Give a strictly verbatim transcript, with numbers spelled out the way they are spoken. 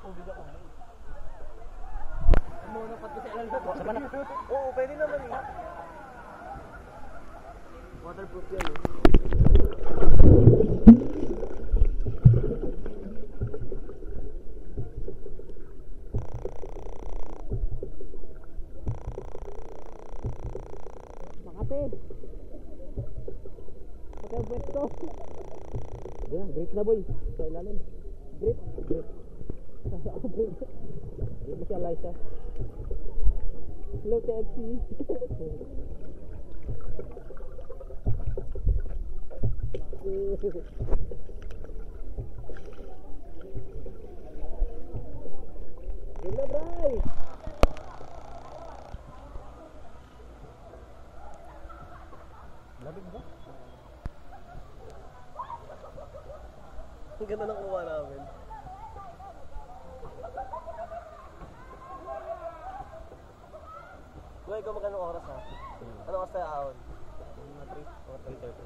tubig ako. Muna pati sa ilalim. Oo, pwede naman eh. Waterproof yan eh. Makati. Hotel pwesto. Yan, grip na boy. Sa ilalim. Grip. Grip. Grip. Grip mo siya, Liza. Hello, T F C. Grip na, Bray. Labig ba? Ang ganda ng kuha namin. Kuya, ikaw magkano oras ha? Ano oras tayo ahon? Mga three. Mga three thirty.